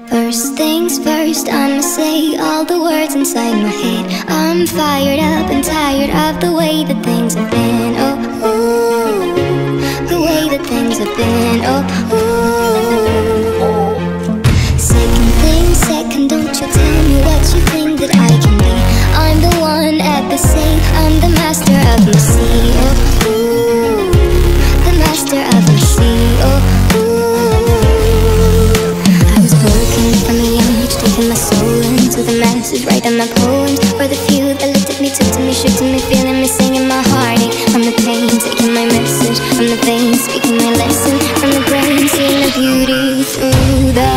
First things first, I'ma say all the words inside my head. I'm fired up and tired of the way that things have been. Oh, ooh, the way that things have been. Oh, ooh. Second thing second, don't you tell me what you think that I can be. I'm the one at the same, I'm the master of my sea. Oh, ooh, the master of my sea. Oh, ooh. From a young age, taking my soul into the masses, writing my poems for the few that looked at me, took to me, shook to me, feeling me, singing my heartache. From the pain, taking my message, from the veins, speaking my lesson, from the brain, seeing the beauty through the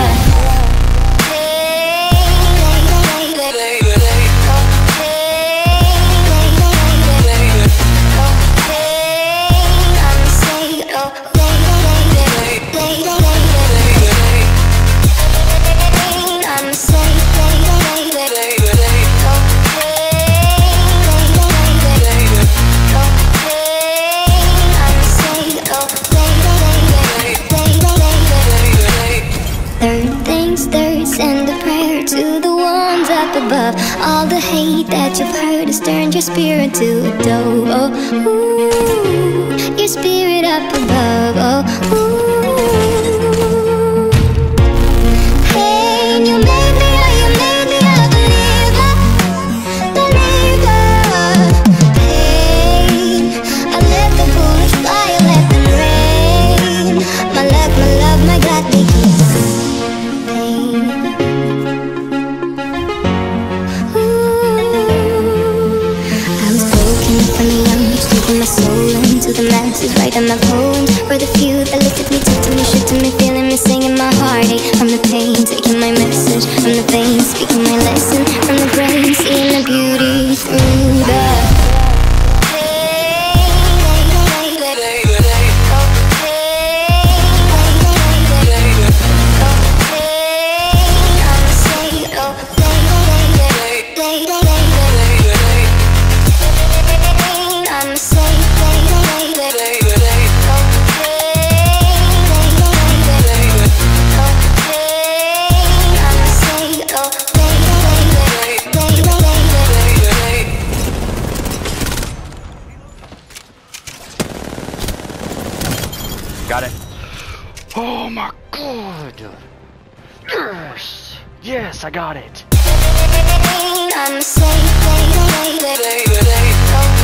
above. All the hate that you've heard has turned your spirit to a dove. Oh, ooh, your spirit up above. Oh, ooh. Hey, you made me a believer, believer. Hey, I let the bullets fly, I let them rain. My luck, my love, my God, they keep pain. My soul into the masses, writing my poems for the few that looked at me, took to me, shook to me, feeling me, singing my heartache. From the pain, taking my message, from the veins, speaking my lesson, from the brain, seeing the beauty through the Got it. Oh my God. Yes. Yes, I got it. I'm safe,